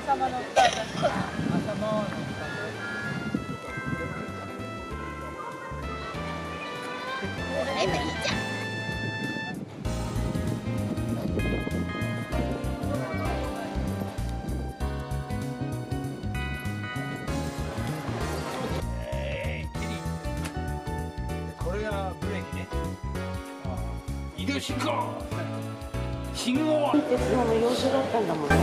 間乗った。朝間乗った。 いいじゃん。 これがブレーキね。移動信号。信号は。 鉄道の要所だったんだもんね。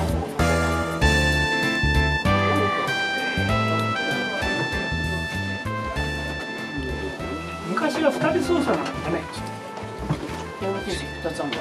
昔は2人操作なんだね。 2つあるんだ。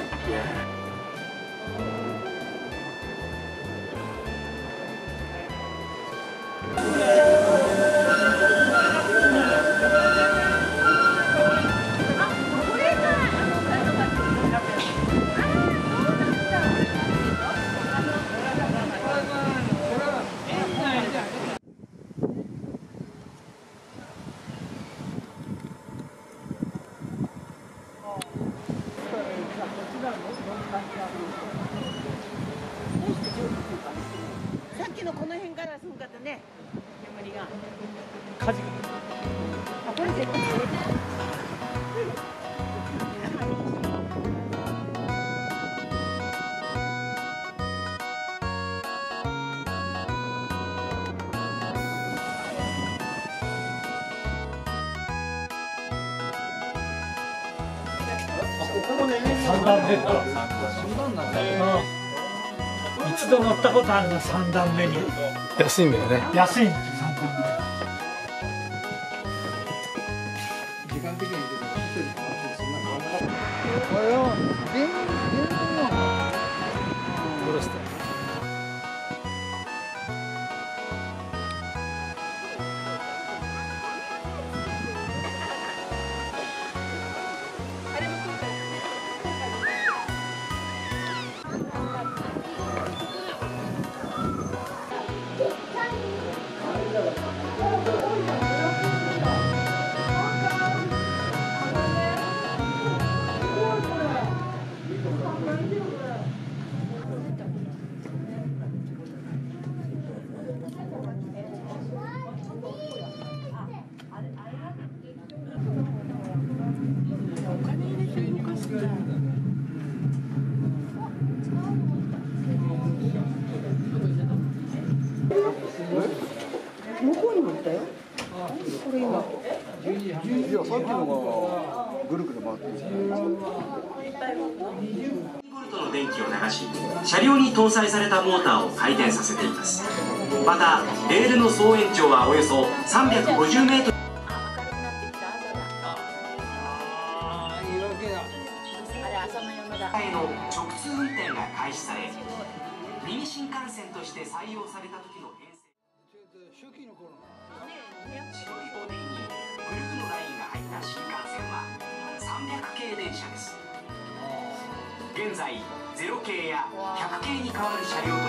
さっきのこの辺からすごかったね、煙が。 火事。 あ、これ絶対。 3段目か。一度乗ったことあるな、3段目に。 安いんだよね。 安いんですよ、3段目。 時間的にこれを電動下ろして。 向こうにもいたよ。これ今。 いや、さっきのがぐるぐる回ってる。 ボルトの電気を流し、車両に搭載されたモーターを回転させています。またレールの総延長はおよそ350メートル。への直通運転が開始され、ミニ新幹線として採用された時の編成。白いボディにブルーのラインが入った新幹線は300系電車です。現在0系や100系に変わる車両と